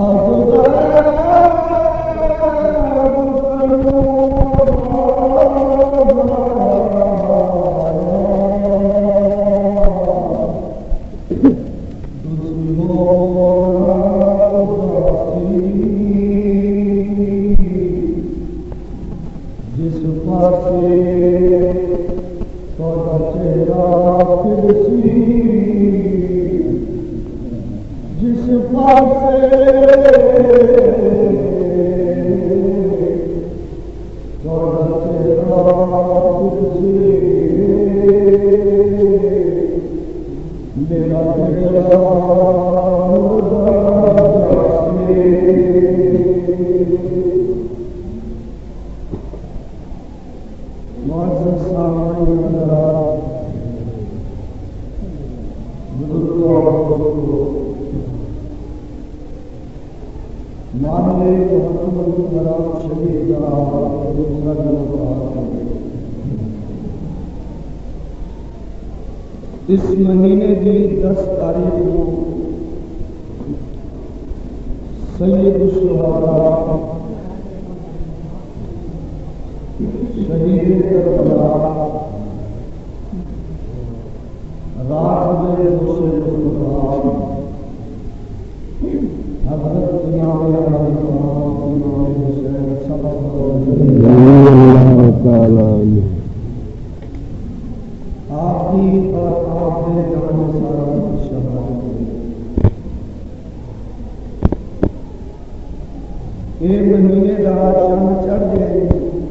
اس مہینے کی 10 تاریخ کو سید الشہداء شہید کربلا راغب حسین الخطاب حضرت امام حسین صلی اللہ تعالی عنہ آپ کی اور آپ نے جانے سارا شہادت یہ مہینے کا چاند چڑھ گئے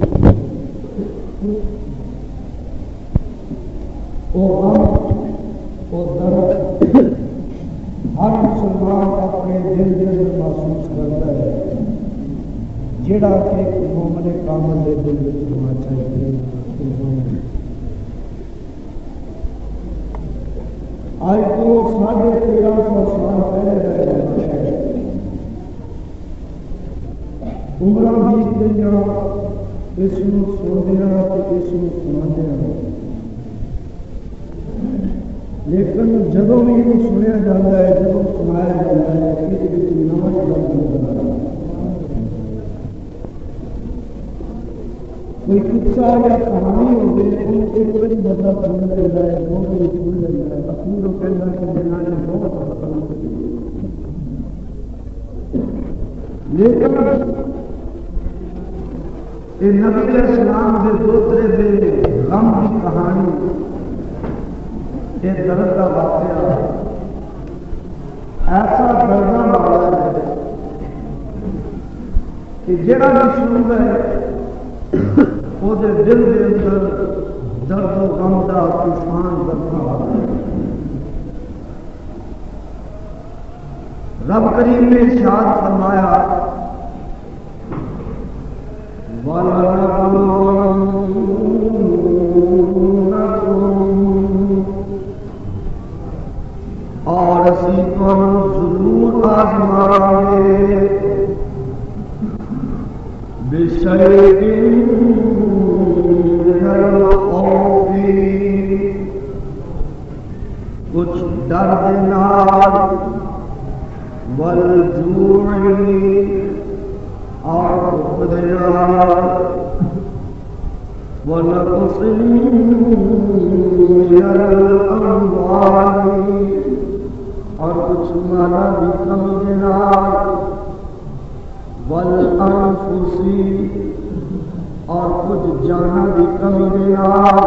وہ غم وہ درد ہر مسلمان اپنے دل میں محسوس کرتا ہے جڑا کہ مومن کامل کے دل میں ہونا چاہیے. آج تو 1350 سال پہلے عمرہ بیت دیا اس کو سوچنا اس کو سمجھنا لیکن جدوں بھی یہ سنیا جاتا ہے جب سنایا جاتا ہے کہ نمک بنا کوئی قصہ یا کہانی ہو گئی ایک بڑی بدلا بن جاتا ہے دو بڑی بھول جاتا ہے اپنی لوگ کہنا کہ بنانے بہت پسند لیکن یہ نبی علیہ السلام کے دوسرے دے غم کی کہانی یہ درد کا واقعہ ایسا درداں والا ہے کہ جڑا بھی سنتا ہے وہ دل کے اندر درد و غم کا طوفان برپا رب کریم نے ارشاد فرمایا اور اسی کو ضرور آزمائے بشیء کچھ درد نال والجوع اور خدیار ونقص من الاموال اور کچھ مالا بھی کمی نال والانفس اور کچھ جانا بھی کمی نال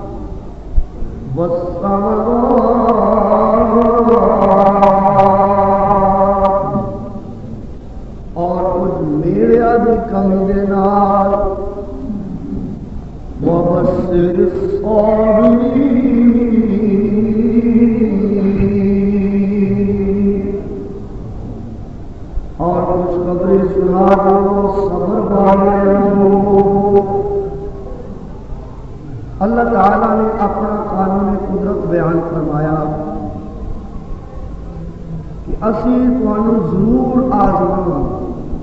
اور کچھ میرے بھی کمی نال وبشر الصابرین اور خوشخبری سنا دو صبر والوں. اللہ تعالیٰ نے اپنا قانون قدرت بیان فرمایا کہ اسی تمہیں ضرور آزماؤں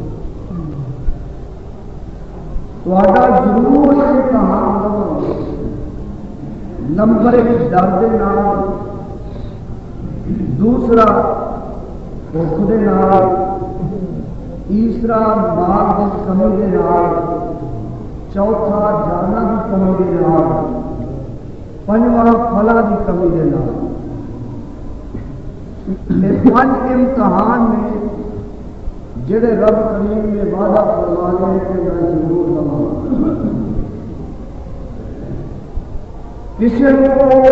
تھوڑا ضرور امتحان لوں. نمبر 1 درد نال، دوسرا بھوک دے نال، تیسرا مال کی کمی کے نال، چوتھا جانا کی کمی کے نال، پنجواں پھلاں کی کمی کے نال۔ یہ 5 امتحان نے جڑے رب کریم نے وعدہ فرمایا کہ میں ضرور لواں۔ کسی کو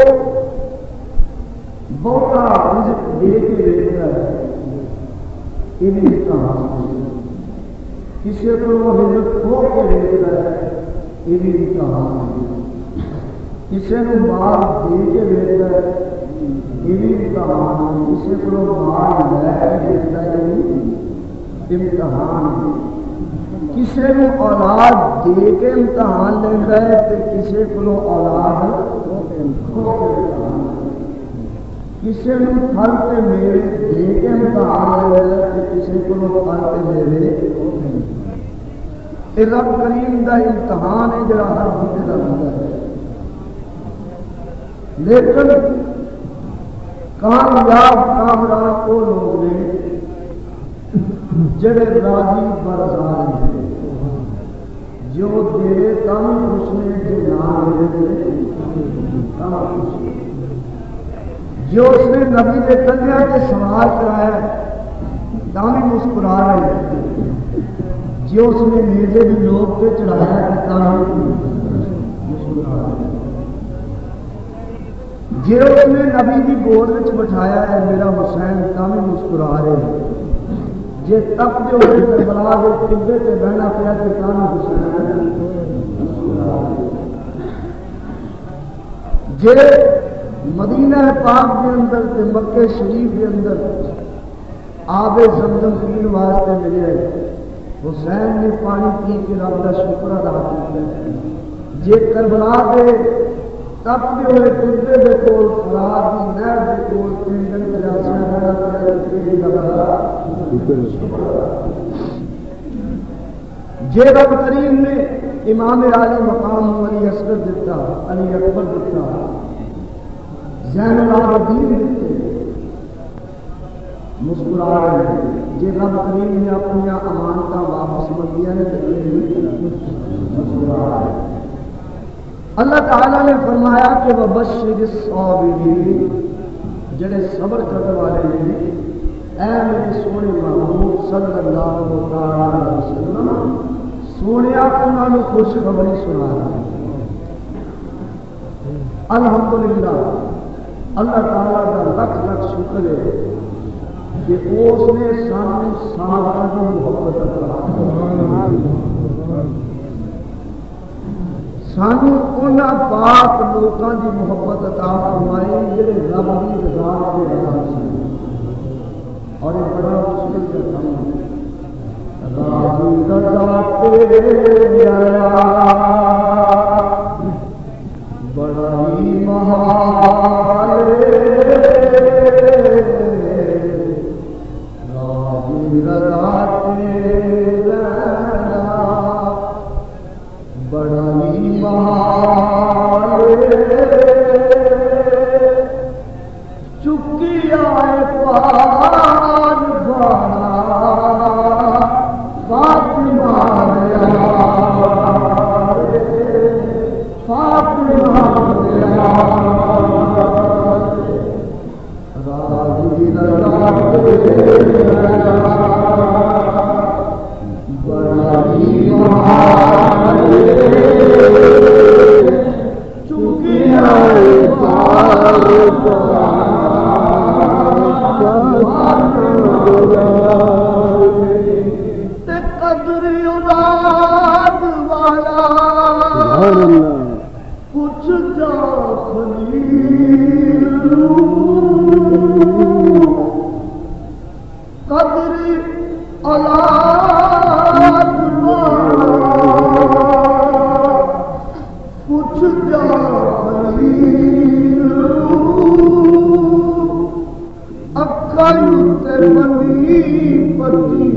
بہتا رزق دے کے دیتا ہے، یہ بھی امتحان ہے۔ کسی کو رزق کھو کے دیتا ہے، یہ بھی امتحان ہے۔ کسی کو مال دے کے دیتا ہے، یہ بھی امتحان ہے۔ کسی کو مال لے کے دیتا ہے، امتحان ہے۔ کسی کو اولاد دے کے امتحان لینا ہے تو کسی کو اولاد کھو کے امتحان، کسی کو پھل کے میوے دے کے امتحان لینا ہے تو کسی کو پھل کے میوے۔ یہ رب کریم کا امتحان ہے جڑا ہر بندے کا ہوتا ہے۔ لیکن کامیاب کامران وہ لوگ نے جڑے راضی برزار ہیں، جو دے کم خوش نے جو نہ دے کم خوش، جو اس نے نبی کے کنیا کے سوال کرایا تم بھی مسکرا رہے، جو اس نے نیزے بھی لوگ پہ چڑھایا تم مسکرا رہے، جو اس نے نبی کی گود میں بٹھایا ہے میرا حسین تم بھی مسکرا رہے، جی تب جو بلا کے ٹبے سے بہنا پیا کہ کام حسین جی مدینہ پاک کے اندر تے مکے شریف کے اندر آب زمزم پین واسطے ملے، حسین نے پانی پی کے رب کا شکر ادا کیا۔ جی کربلا کے تب جو ہے ٹبے کے کول فرات کی نہر کے کول پنڈن جاسیا بہنا پیا جے رب کریم نے امام عالی مقام علی اصغر دیتا، علی اکبر دیتا، زین العابدین دیتے، مسکرا رہے ہیں۔ جے رب کریم نے اپنی امانتاں واپس منگیا ہے تو مسکرا رہے ہیں۔ اللہ تعالیٰ نے فرمایا کہ وبشر الصابرین، جڑے صبر کرنے والے ہیں، اے میرے سونے محبوب صلی اللہ علیہ وسلم سونے انہوں نے خوشخبری سنا رہا ہے۔ الحمدللہ اللہ تعالیٰ کا لکھ لکھ شکر ہے کہ اس نے سانو صحابہ کی محبت عطا سانو انہاں پاک لوکاں دی محبت عطا فرمائی جڑے رب دی رضا دے راہ سن، اور یہ بڑا مشکل کا کام ہے۔ راضی رضا تیرا بڑا ہی محال راضی رضا تیرا بڑا ہی محال چکی آئے پار بڑا فاطمہ فاطمہ راضی رضا بڑا ہی محال چکی آئے پار قدر اولاد والا کچھ جا قدر اولاد والا کچھ جا اکل بنی پتی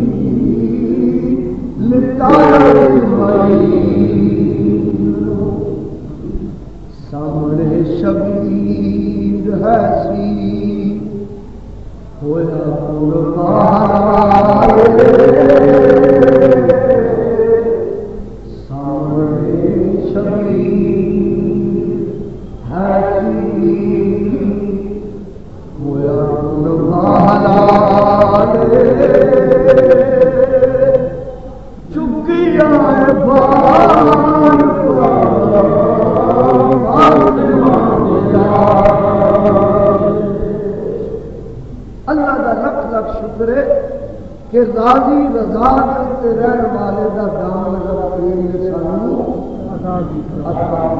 سامنے شبیر ہے سی ہویا قربان کہ راضی رضا کے رہن والے کا دام نظر کریم نے سانو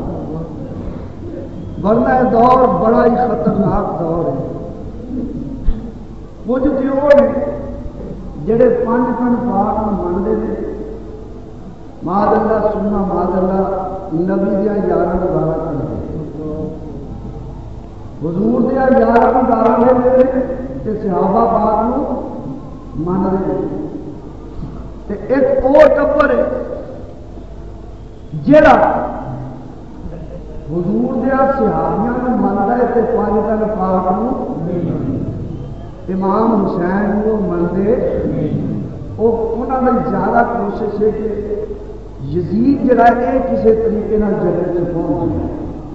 ورنہ یہ دور بڑا ہی خطرناک دور ہے. کچھ تو نے جڑے پانچ پاک منتے ہیں ماد اللہ سننا ماد اللہ نبی دیا یارہ گزارا کرتے حضور دیا یارہ گزارا لیتے صحابہ پاک من رہے ایک وہ ٹبر ہے جڑا حضور دیا صحابیاں کو منتا ہے تے پانچ دن پاک امام حسین کو منتے انہوں نے زیادہ کوشش ہے کہ یزید جڑا ہے کسی طریقے جنت سے پہنچ جائے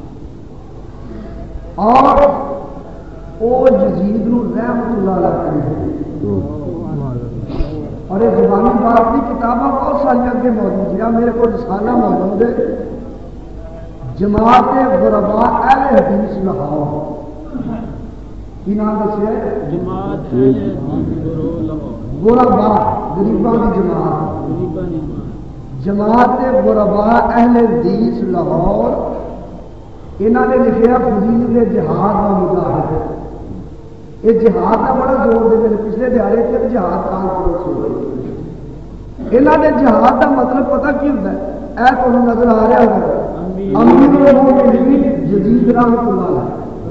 اور وہ یزید نو رحمت اللہ علیہ اور یہ زبانی بات کی کتابیں بہت ساری اگے موجود ہیں. میرے کو رسالہ موجود ہے جماعت غرباء اہل حدیث لاہور کی نام دسیا جماعت غرباء غریباں کی جماعت غرباء اہل حدیث لاہور انہوں نے لکھا فضیل جہاد کا مظاہرہ. یہ جہاد کا بڑا زور دے میرے پچھلے دیہڑے سے جہاد یہاں نے جہاد کا مطلب پتا کی ہوتا ہے اے تو نظر آ رہا ہے امیر یزید رحمۃ اللہ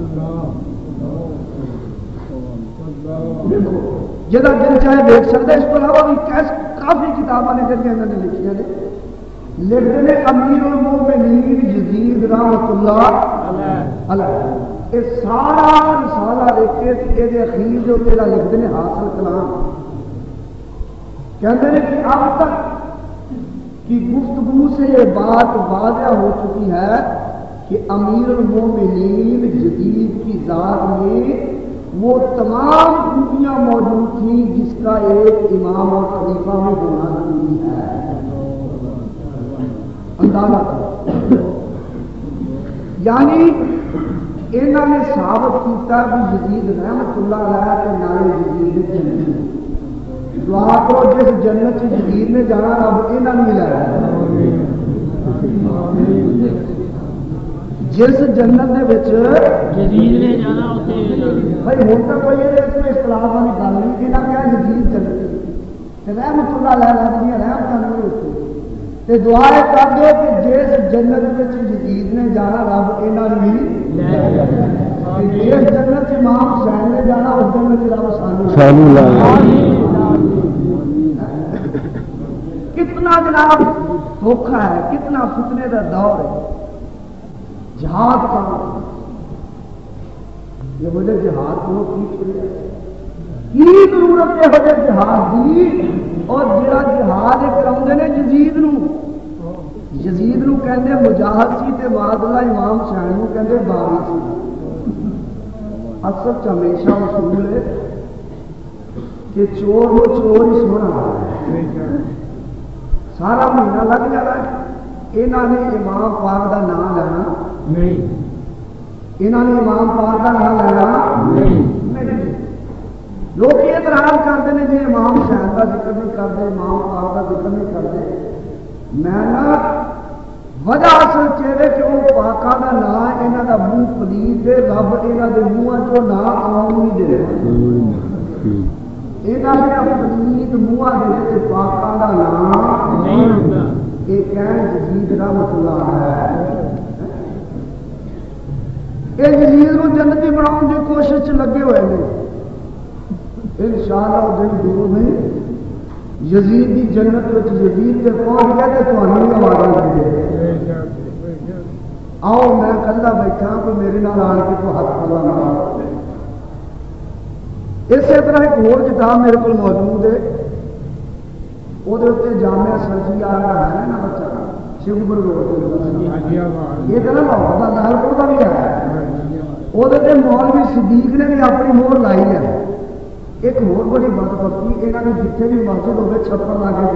جہاں دل چاہے دیکھ سکتا ہے. اس کو علاوہ بھی کافی کتابیں نے جنہیں انہوں نے لکھی ہیں لکھتے ہیں امیر المومنین یزید رحمۃ اللہ علیہ. یہ سارا رسالہ لکھ کے یہ اخیر جو تیرا لکھتے ہیں حاصل کلام کہتے ہیں کہ اب تک کی گفتگو سے یہ بات واضح ہو چکی ہے کہ امیر المومنین جدید کی ذات میں وہ تمام خوبیاں موجود تھیں جس کا ایک امام اور خلیفہ میں ہونا ضروری ہے. اندازہ یعنی انہوں نے ثابت کیا کہ یزید رحمت اللہ علیہ کے نالے یزید جنت دعا کرو جس جنت یزید نے جانا رب انہوں نے لایا جس جنت یزید نے جانا بھائی ہوں تو کوئی اختلاف والی گل نہیں یہاں کیا یزید جنت رحمت اللہ علیہ رحمت دعا کر دو کہ جس جنت یزید نے جانا رب انہوں نے جس جنت امام حسین نے جانا اس جنت رب سانو کتنا جناب دھوکھا ہے کتنا فتنے کا دور ہے. جہاد کا یہ وجہ جہاد کو کی ضرورت ہے وجہ جہاد دی اور جڑا جہاد کراؤندے نے یزید نو کہندے مجاہد سی تے معاذ اللہ امام حسین نو کہندے باغی سی. اصل چ ہمیشہ اصول ہے کہ چور نو چور ہی سونا سارا مہینہ لگ جانا ہے. انہوں نے امام پاک کا نام لینا نہیں انہوں نے امام پاک کا نام لینا لوگ اعتراض کرتے ہیں جی امام حسین کا ذکر نہیں کرتے امام پاک کا ذکر نہیں کرتے. میں وجہ اصل چہرے کہ وہ پاکاں کا نام یہاں کا منہ پلیت ہے رب یہاں کے منہ چو نام آؤں نہیں دے یہاں کے پلیت منہ کے پاکاں کا نام یہ کہن یزید رحمت اللہ ہے. یہ یزید کو جنتی بناؤ کی کوشش لگے ہوئے ہیں. انشاءاللہ دن دور نہیں یزید کی جنت یزید کے پہنچ گئے تو تمہیں آواز دے آؤ میں کلا بیٹھا تو میرے نال آن کے تو ہاتھ پڑا. اسی طرح ایک اور کتاب میرے کو موجود ہے وہ جامع سرجی آ رہا ہے نا بچہ شیو گرو یہ تو نا محبت لال پور کا بھی ہے وہ مولوی صدیق نے بھی اپنی مہر لائی ہے. ایک اور بڑی بدبختی یہاں نے جتنے بھی مسجد ہوگی چھپڑ لا کے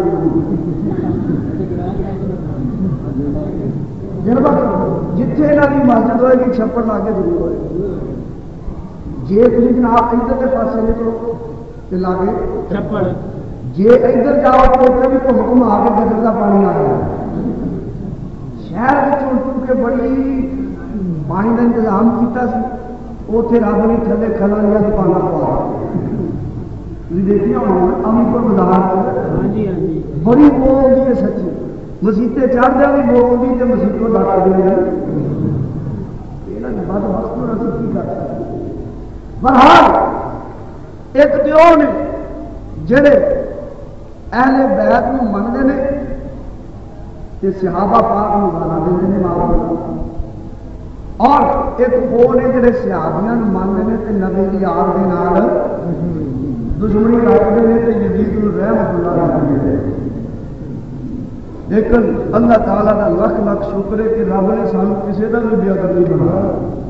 جتنے یہاں کی مسجد ہوئے گی چھپڑ لا کے ضرور ہوئے گی. جی تھی جناب ادھر کے پاس نکلو تو لا کے چھپڑ جی ادھر جاؤ تو ادھر بھی گھوم آ کے گدر کا پانی آ گیا. شہر کے بڑی پانی کا انتظام کیا اتنے رب نے تھلے کھلا لیا دکان پا دیکھا ہونا امی پور بازار بڑی بو ہوگی ہے سچی مسیطے چڑھ دیا بھی بو ہوگی تو مسیطوں ڈاک دیا بد وقت کی کر سکتے. بہرحال ایک تو نے جڑے اہل بیت کو منتے ہیں کہ صحابہ پاک کو گانا دے اور ایک وہ نے جڑے صحابیاں مانتے ہیں کہ نبی کی یاد کے نال دشمنی رکھتے ہیں کہ یزید رحمت اللہ علیہ. لیکن اللہ تعالیٰ کا لکھ لکھ شکر ہے کہ رب نے سانو کسی کا بھی بے ادب نہیں بنایا.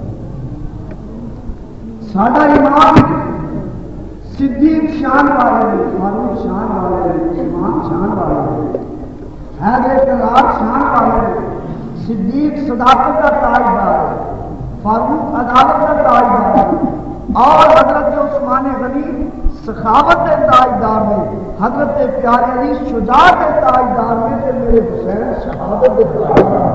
ساڈا امام صدیق شان والے فاروق شان والے عثمان شان والے حیدر کلاب شان والے صدیق صداقت کا تاجدار فاروق عدالت کا تاجدار اور حضرت عثمان غنی سخاوت کے تاجدار میں حضرت پیارے علی شجاعت کے تاجدار میں سے میرے حسین شہادت کے تاجدار.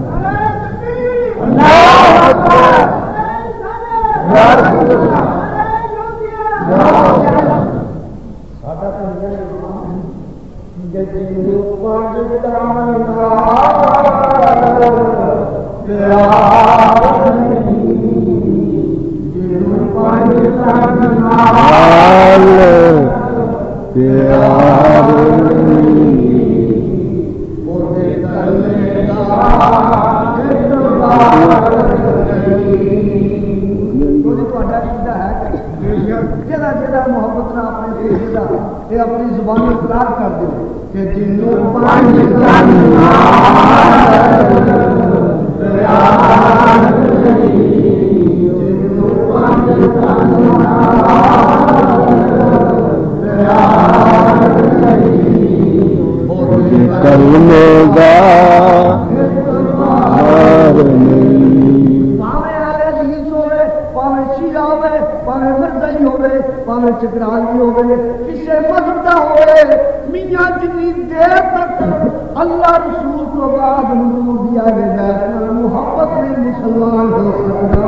محبت نہ اپنے اپنی زبان میں اقرار کر دو کہ جنوں چکرالی ہوئے کسی مذہب کا ہوئے میاں جتنی دیر تک اللہ رسول کو بعد حضور دیا گیا محبت میں مسلمان ہو سکتا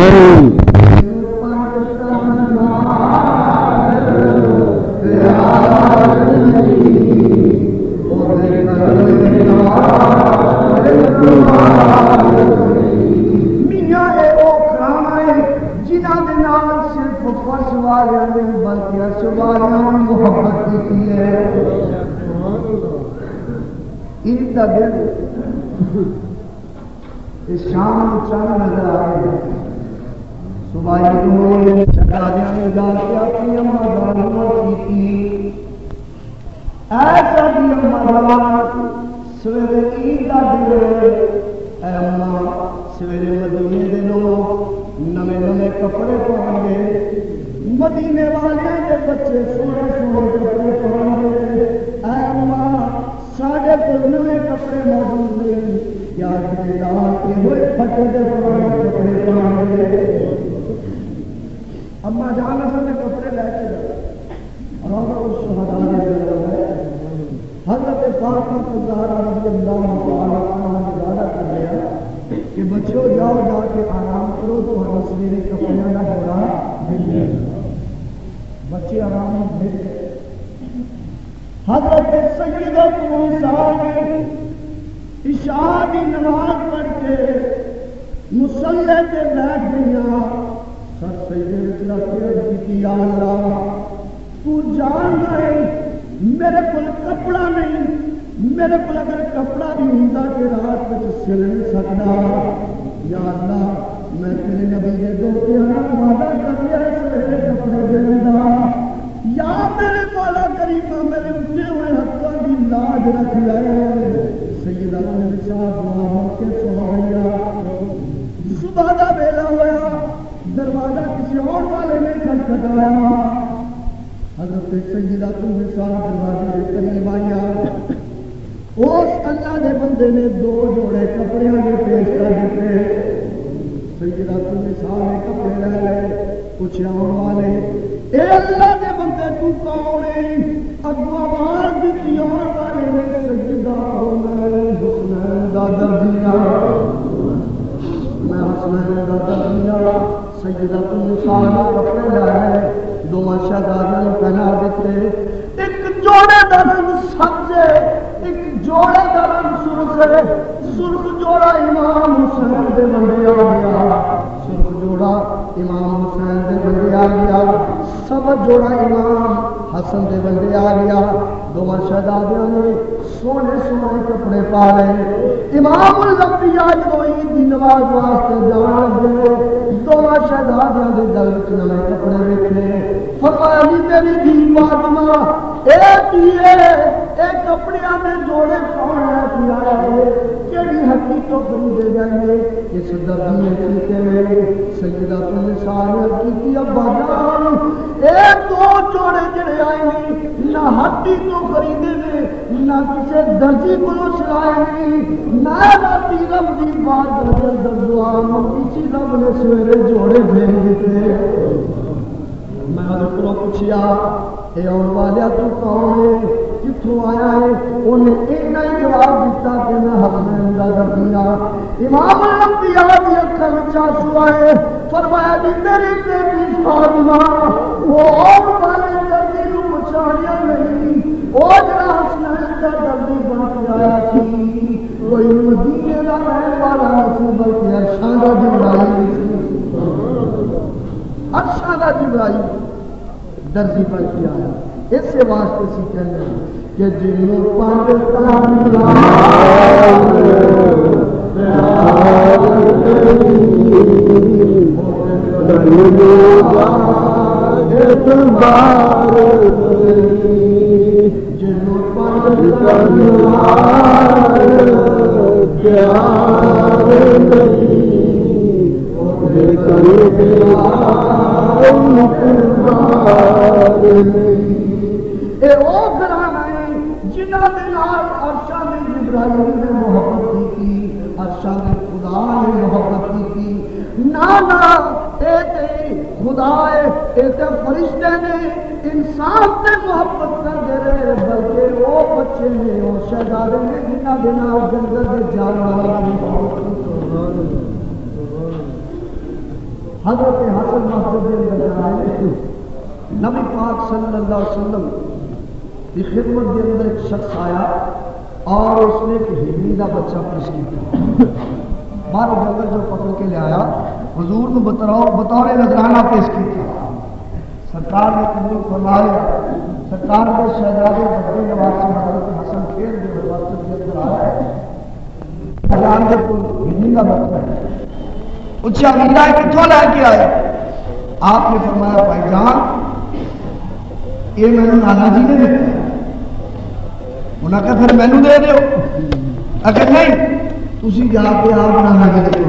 محبت کی ہے. عید کا دن شام چند نظر آئے صبح شہزادیاں نے جا کے اپنی اما جان کی ایسا بھی اما جان سویرے عید کا دن اے اما سویرے مدینے دے لوگ نمے نمے کپڑے پہن گے مدینے والے کے بچے سونے سونے کپڑے پہن گے. اے اماں ساڈے کول نویں کپڑے موجود نہیں یا دال کے ہوئے پھٹے دے پرانے کپڑے پہن گے. اما جان اپنے کپڑے لے کے روضہ الشہداء میں حضرت فاطمہ الزہرا رضی اللہ تعالی عنہا نے وعدہ کر لیا کہ بچوں جاؤ جا کے آرام کرو تو ہم سویرے کپڑے نہ جوڑا بچے آرام میں گئے. حضرت سیدۃ عائشہ نے عشاء کی نماز پڑھ کے مصلی پہ بیٹھ گیا. سر سجدے وچ رکھ کے عرض کی یا اللہ تو جان ہے میرے کو کپڑا نہیں میرے کو اگر کپڑا بھی ہوتا کہ رات میں سل نہیں سکتا. یا اللہ میں تیرے نبی کے دوتے وعدہ کر دیا سویرے کپڑے دینے کا. یا میرے مولا کریم میرے اٹھے ہوئے ہاتھوں کی لاج رکھ لے سیدہ کے سویا صبح کا ویلا ہوا دروازہ کسی اور والے نے کھٹکھٹایا حضرت سیدہ دروازے کے قریب آیا اس اللہ کے بندے نے دو جوڑے کپڑے کے پیش کر دیتے سیدہ نے کپڑے لے لے پوچھا والے اے اللہ کے بندے تو کون ہے اگو آواز دیتی آن والے نے سیدہ حسنین دا درجیہ میں حسنین دا درجیہ سیدہ نے کپڑے لے لے دونوں شہزادیاں پہنا دیتے ایک جوڑے دا رنگ سبز ایک جوڑے دا رنگ سرخ جوڑا امام حسین دے بندے آ گیا سرخ جوڑا امام حسین دے بندے آ گیا سب جوڑا امام حسن دے بندے آ گیا دونوں شہزادیاں نے سونے سونے کپڑے پا لے امام الانبیاء جو عید دی نماز واسطے جان لگے دونوں شہزادیاں دے گل وچ نویں کپڑے ویکھے فرمایا جی میری دھی فاطمہ اے پیے اے کپڑیاں دے جوڑے کون ہے پیارا ہے کیڑی حقیقت تو خریدے گئے اس درجے کیتے میں سیدہ نساء کی ابا جان اے دو جوڑے جڑے آئے نہ ہڈی تو خریدے نے نہ کسی درجی کو سلائے نہیں نہ راتی رب دی بات در دعا منگی رب نے سویرے جوڑے بھیج دیتے میں کو پوچھیا اے اور والیا تو کون ہے کتوں آیا ہے انہیں اتنا ہی جواب دیتا کہ میں حسنین دا درجیہ امام الانبیاء دی اکھاں وچ آنسو آئے فرمایا جی میری بیٹی فاطمہ وہ اور والے درجی نوں پہچانیا نہیں وہ جڑا حسنین دا درجی بن کے آیا سی کوئی مدینے دا رہن والا نہیں بلکہ عرشاں دا جبرائیل عرشاں دا جبرائیل درجی بن کے آیا اس سے واسطے سی کہنے کہ جنوں پاکستان اے او گھرانا ہے جنہاں دے نال عرشاں دے جبرائیل نے محبت کی عرشاں دے خدا نے محبت کی نا اے تے خدا ہے اے تے فرشتے نے انسان تے محبت کر دے رہے بلکہ وہ بچے نے وہ شہزادے نے جنہاں دے نال جنگل دے جانور نے حضرت حسن محمود نے نبی پاک صلی اللہ علیہ وسلم کی خدمت کے اندر ایک شخص آیا اور اس نے ایک ہرنی کا بچہ پیش کیا باہر جنگل جو پکڑ کے لے آیا حضور نے بطور نذرانہ پیش کیا سرکار نے قبول فرمایا سرکار کے شہزادے بڑے نواسی حضرت حسن پھر جو واسطے کے اندر آیا اعلان کے ہرنی کا بچہ ہے پوچھا میرا کتوں لے کے آئے آپ نے فرمایا بھائی جان یہ میں نانا جی نے دیتا انہیں کہا پھر مینو دے دیو اگر نہیں تھی جا کے آپ نانا جی نے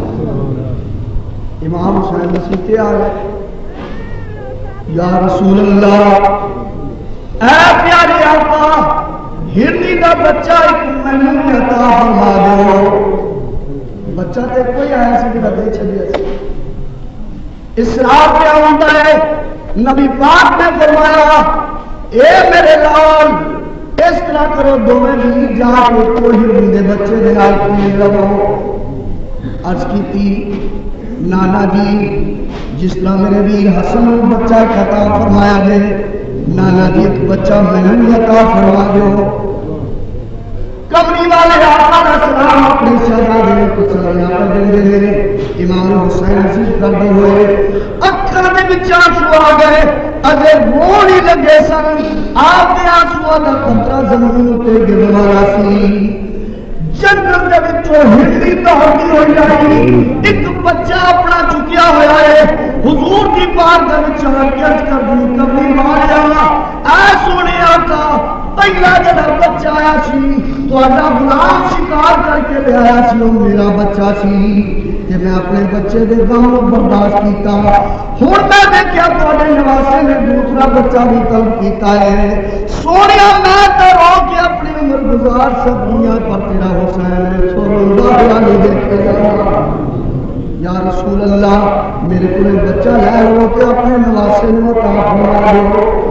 امام حسین مسیح آ گئے یا رسول اللہ اے پیارے آقا ہرنی کا بچہ ایک مینو عطا فرما دو بچہ تے کوئی آیا سی کہ دے چلیا سی اسراف کیا ہوتا ہے نبی پاک نے فرمایا اے میرے لال اس طرح کرو دونوں بھی جا کے کوئی ہرنی بچے دے نال کھیل رہو عرض کی نانا جی جس طرح میرے ویر حسن بچہ عطا فرمایا گئے نانا جی ایک بچہ میں نے عطا فرما دو کمری والے آقا کا سلام اپنے شہزادے کو سلام کر دے امام حسین عزیز کرتے ہوئے اکھاں دے وچ آنسو آ گئے اجے روڑ ہی لگے سن آپ دے آنسو دا قطرہ زمین تے گرن والا سی جنت دے وچوں ہرنی دوڑدی ہوئی آئی ایک بچہ اپنا چکیا ہوا ہے حضور کی بارگاہ وچ عرض کر دی کملی والیا اے سونے آقا پہلا جڑا بچہ آیا سی تہاڈا غلام شکار کر کے لے آیا سی وہ میرا بچہ سی کہ میں اپنے بچے دے غم نوں برداشت کیتا ہن میں دیکھیا تہاڈے نواسے نے دوسرا بچہ بھی طلب کیتا ہے سونیا میں تے رو کے اپنی عمر گزار سکیاں پر تیرا حسین صلی اللہ علیہ وسلم یا رسول اللہ میرے کو بچہ لے لو کہ اپنے نواسے نے عطا فرما دو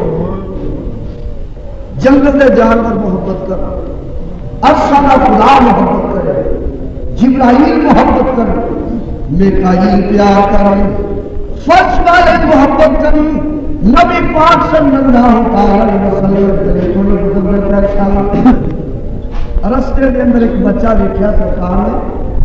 جنگل دے جانور محبت کر ارسلہ خدا محبت کرے جبرائیل محبت کر میکائیل پیار کر فرش والے محبت کر نبی پاک صلی اللہ علیہ وسلم رستے کے اندر ایک بچہ دیکھا سرکار نے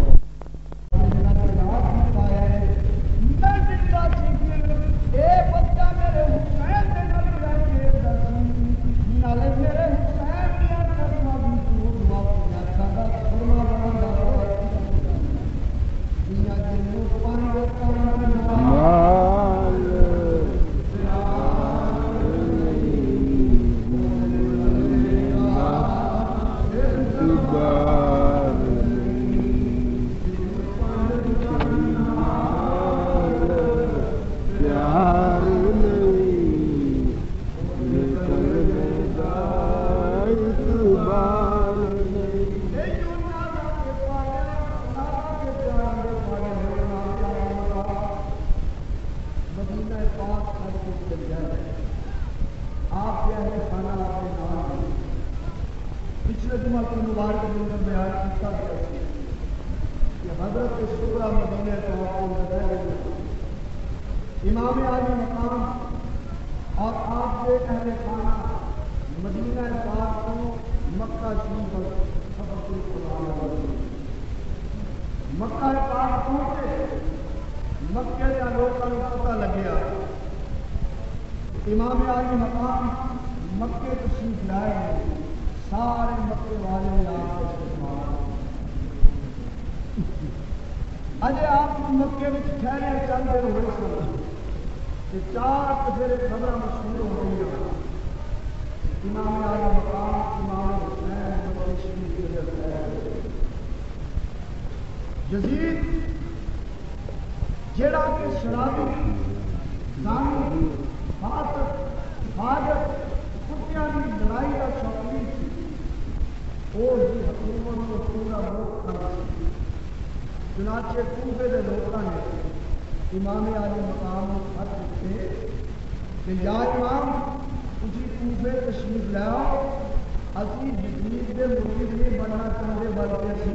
امام عالی مقام اور آپ کے اہل خانہ مدینہ پاک کو مکہ شریف پر مکہ پاک پہنچے مکے کا لوگوں کو پتہ لگیا امام عالی مقام مکے تشریف لائے ہیں سارے مکے والے آپ اجے آپ مکے میں ٹھہرے چل رہے ہوئے سن کہ چار پھیرے خبر مشہور ہو گئی ہیں امام عالی مقام امام حسین مکے شریف کے یزید جڑا کہ شرابی زانی فاسق فاجر کتیاں کی لڑائی کا شوقین سی اور بھی حکومت کو پورا ملک کرنا سی چنانچہ کوفے کے لوگوں نے امام عالی مقام خط لکھے کہ یا امام تسی کوفے تشریف لے آؤ اسی یزید کے مرید نہیں بننا چاہتے بلکہ اسی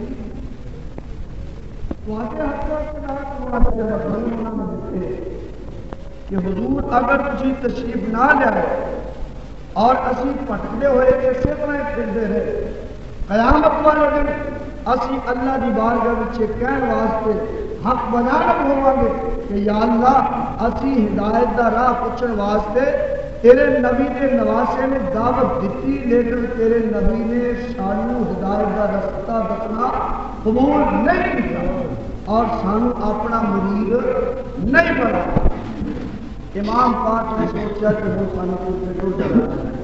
کہ حضور اگر تسی تشریف نہ لے اور اسی پٹکتے ہوئے اسی طرح پھرتے رہے قیامت والے دن اسی اللہ دی بارگاہ وچ کہن واسطے حق بنا ہوواں گے کہ یا اللہ اسی ہدایت دا راہ پوچھن واسطے تیرے نبی دے نواسے نے دعوت دیتی لیکن تیرے نبی نے سانو ہدایت دا رستہ دسنا قبول نہیں کیا اور سانو اپنا مرید نہیں بنا امام پاک نے سوچا کہ وہ سانو کو جانا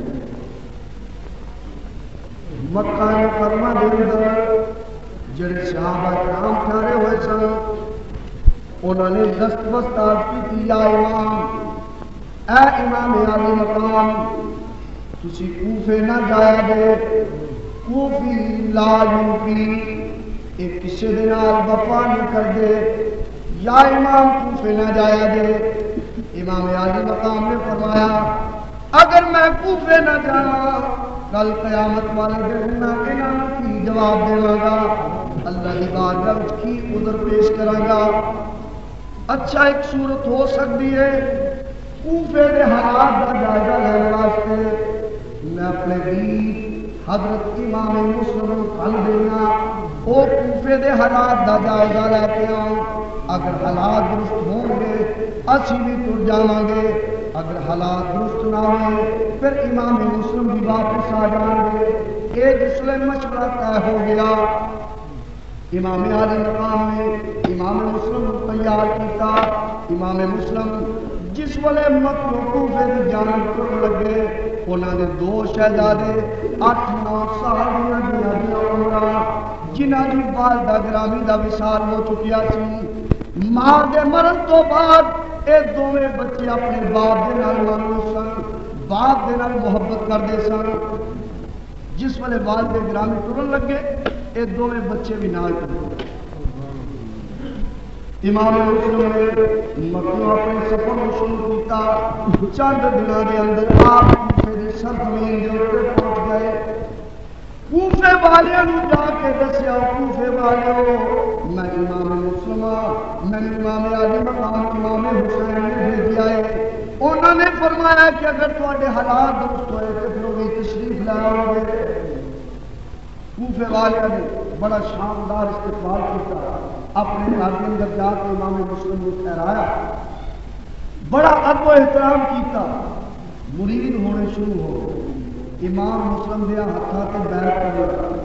مکہ مکرمہ دے اندر جڑے صحابہ کرام ٹھہرے ہوئے سن انہوں نے دستبردار کی یا امام اے امام عالی مقام تسی کوفے نہ جایا دے کوفی لا یوفی ایک کسی دے نال وفا نہیں کر دے یا امام کوفے نہ جایا دے امام عالی مقام نے فرمایا اگر میں کوفے نہ جانا کل قیامت والے دن میں انہاں کی جواب دے گا اللہ کی بارگاہ وچ کی عذر پیش کراں گا اچھا ایک صورت ہو سکتی ہے کوفے کے حالات کا جائزہ لینے واسطے میں اپنے ویر حضرت امام مسلم کل دینا وہ کوفے کے حالات کا جائزہ لے کے آؤں اگر حالات درست ہوں گے اسی بھی تر جاواں گے اگر حالات درست نہ ہوئے پھر امام مسلم بھی واپس آ جائیں گے یہ جس لئے مشورہ طے ہو گیا امام عالی مقام نے امام مسلم تیار کیتا امام مسلم جس والے مکہ کوفے دی جانب ٹر لگے انہوں نے 2 شہزادے 8-9 سال جنہوں کی والدہ گرامی کا وصال ہو چکیا سی. ماں کے مرن تو بعد یہ دونوں بچے اپنے باپ کے نال مانوس سن, باپ کے نال محبت کرتے سن. جس ویلے والد گرامی ٹرن لگے یہ دونوں بچے بھی نال ٹر. امام مسلم نے مکوں اپنے سفر کو شروع کیا. چند دنوں کے اندر آپ کوفے کی سرزمین کے اوپر پہنچ گئے. کوفے والوں جا کے دسیا, کوفے والوں میں امام مسلم میں امام علی مقام امام حسین نے بھیجا ہے. انہوں نے فرمایا کہ اگر تھوڑے حالات درست ہوئے تو پھر وہ تشریف لاؤ گے. کوفے والوں نے بڑا شاندار استقبال کیا. اپنے گھر کے اندر جا کے امام مسلم کو ٹھہرایا, بڑا ادب و احترام کیا. مرید ہونے شروع ہو. امام مسلم دیا ہاتھوں سے بیعت کر.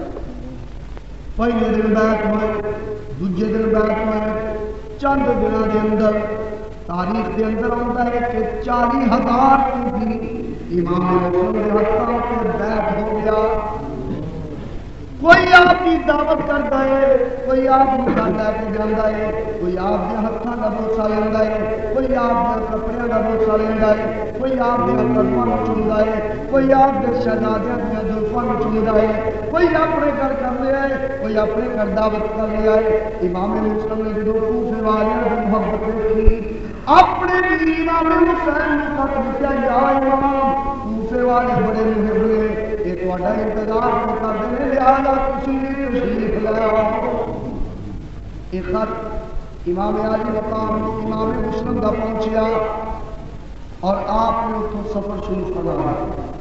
پہلے دن بیعت ہوئے, دوجے دن بیعت ہوئے. چند دنوں کے اندر تاریخ کے اندر آتا ہے کہ 40,000 صوفی امام مسلم کے ہاتھوں سے بیعت ہو گیا. کوئی آپ کی دعوت کرتا ہے, کوئی آپ کو گھر لے کے جانا ہے, کوئی آپ کے ہاتھوں کا بوسا لینا ہے, کوئی آپ کے کپڑے کا بوسا لینا ہے, کوئی آپ کے قدموں کو چنتا ہے, کوئی آپ کے شہزادیاں دیا زلفوں کو چنتا ہے, کوئی اپنے گھر کر لیا ہے, کوئی اپنے گھر دعوت کر لیا ہے. امام مسلم نے جب کوفے والوں کی محبت کی اپنے امام حسین نے خط لکھا, یا امام کوفے والے بڑے محب ہوئے, یہ تھوڑا انتظار کرتے ہیں, لہٰذا تشریف لاؤ. یہ خط امام علی مقام امام مسلم کا پہنچیا اور آپ نے اتوں سفر شروع کرنا.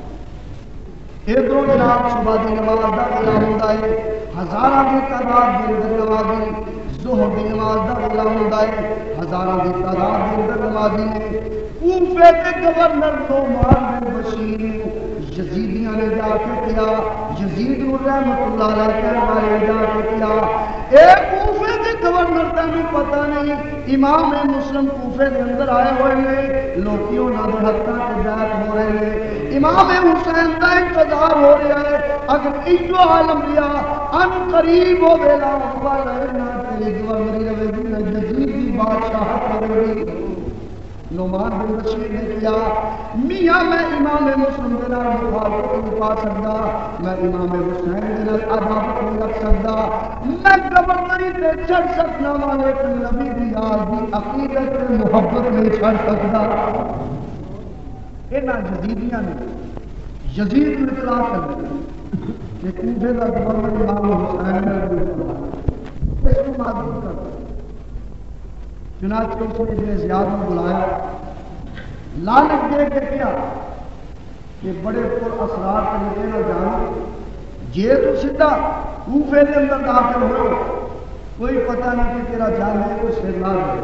ادھر جناب صبح کی نماز کا ویلا ہوتا ہے, ہزاروں کی تعداد کے اندر نمازی. ظہر کی نماز کا ویلا ہوتا ہے, ہزاروں کی تعداد کے اندر نمازی نے. کوفے کے گورنر نعمان بن بشیر یزیدیاں نے جا کے کیا, یزید رحمت اللہ علیہ کہنے والے جا کے کیا, اے کوفے کے گورنر تمہیں پتہ نہیں امام مسلم کوفے کے اندر آئے ہوئے ہیں, لوگوں نہ ہاتھوں سے بیعت ہو رہے ہیں, امام حسین کا انتظار ہو رہا ہے. اگر ایجو عالم لیا ان قریب ہو بیلا اقبال رہنا تیری گورنری رہے گی نہ یزید کی بادشاہت رہے گی. نعمان بن بشیر نے کیا, میاں میں امام مسلم کے نال مخالفت نہیں پا سکتا, میں امام حسین کے نال عداوت نہیں رکھ سکتا, میں گورنری تے چڑھ سکنا وا لیکن نبی دی یاد دی عقیدت تے محبت نہیں چھڑ سکتا. انہاں یزیدیاں نے یزید کو اطلاع کر دی کہ کوفے کا گورنر امام حسین نے اس کو معذور کر دیا. چنانچہ اس نے ابن زیاد کو بلایا, لالچ دے کے کیا کہ بڑے پر اسرار طریقے نہ جانا, جے تو سیدھا کوفے کے اندر داخل ہو کوئی پتہ نہیں کہ تیرا جان ہے کوئی سر نہ لگے.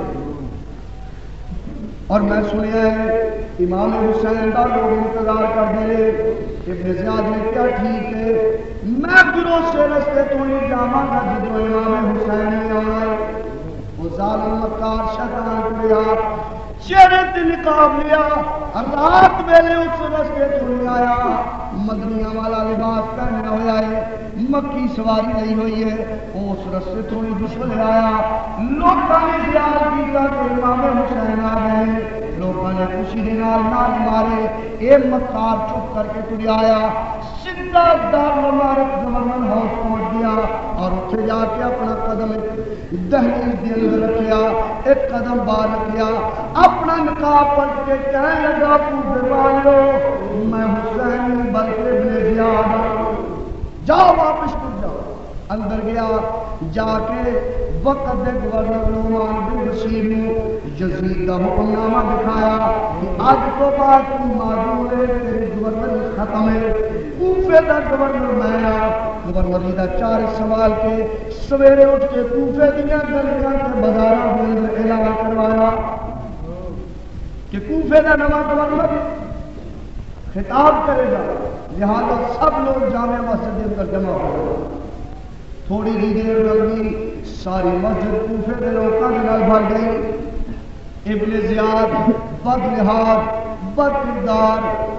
اور میں سنیا ہے امام حسین کا لوگ انتظار کرتے رہے. ابن زیاد نے کیا ٹھیک ہے میں گرو سے رستے تو نہیں جاواں گا جب امام حسین نے آنا ہے. وہ ظالم مکار شیطان کیا چہرے سے نقاب لیا, رات ویلے اس رستے تو نہیں آیا, مدنیاں والا لباس پہنا ہوا ہے, مکی سواری نہیں ہوئی ہے, اس رستے تو نہیں دشمن آیا. لوگوں نے خیال کیا کہ امام حسین آ گئے, لوگوں نے خوشی کے نال مارے. یہ مکار چپ کر کے تر آیا, سیدھا دارالمعارف گورنر ہاؤس پہنچ گیا اور اتنے جا کے اپنا قدم دہلیز کے اندر رکھیا, ایک قدم باہر رکھیا, اپنا نقاب پلٹ کے کہنے لگا کوفے والو میں حسین بلکہ ابن زیاد, جاؤ واپس کر جاؤ. اندر گیا, جا کے وقت دے گورنر نعمان بن بشیر نے یزید کا حکم نامہ دکھایا کہ آج تو بعد تم معذور ہے, تیری گورنر ختم ہے. کوفے کا گورنر میں گورنری کا 4 سوال کے سویرے اٹھ کے کوفے دیا گلیاں کے بازاراں کے اندر اعلان کروایا کہ کوفے کا نواں گورنر خطاب کرے گا, لہٰذا سب لوگ جامع مسجد کے اندر جمع ہو گئے. تھوڑی ہی دیر لگی, ساری مسجد کوفے کے لوگوں کے نال بھر گئی. ابن زیاد بد لحاظ بد کردار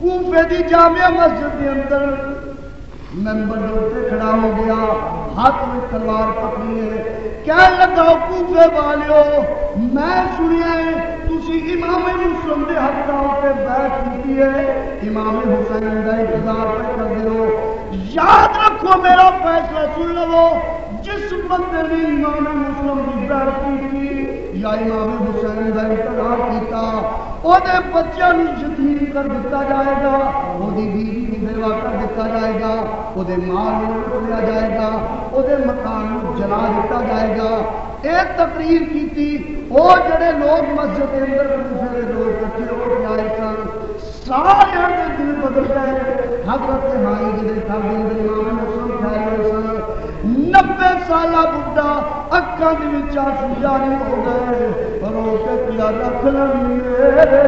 کوفے دی جامع مسجد کے اندر ممبر اتنے کھڑا ہو گیا، ہاتھ میں تلوار پکڑی ہے، کہنے لگا کوفے والیو میں سنیا ہے تسی امام مسلم دے حق تے بیعت کی ہے، امام حسین دا انتظار پہ کر دیو، یاد رکھو میرا فیصلہ سن لو، جس بندے نے امام مسلم کی بیعت کی یا امام حسین کا انتظار کیتا وہ بچوں یتیم کر دیتا جائے گا، وہ بیوی کی بیوہ کر دیتا جائے گا، وہ مال لوٹ لیا جائے گا، وہ مکان جلا دیتا جائے گا۔ ایک تقریر کی تھی وہ جڑے لوگ مسجد کے اندر دوسرے لوگ کٹھے ہو کے آئے سن، سارے دل بدل گئے۔ حضرت ہائی جی گھر کے اندر امام مسلم ٹھہرے سن، 90 سالہ بڈھا اکھاں دے وچ آنسو جاری ہو گئے، رو کے کیا رکھ لے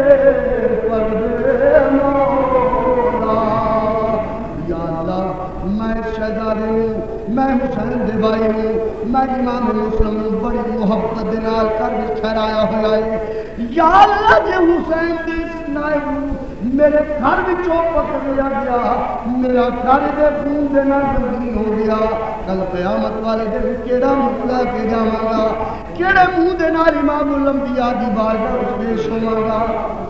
پردے مولا، یا اللہ میں شہزادے ہوں، میں حسین دے بھائی ہوں، میں امام مسلم بڑی محبت دے نال کر ٹھہرایا ہوا ہے، یا اللہ جے حسین دے نائب میرے گھر وچوں پکڑ لیا گیا، میرا گھر دے خون دے نال رنگین ہو گیا، کل قیامت والے دن کیڑا منہ لے کے جاواں گا، کیڑے منہ دے نال امام الانبیاء دی بارگاہ وچ پیش ہوواں گا۔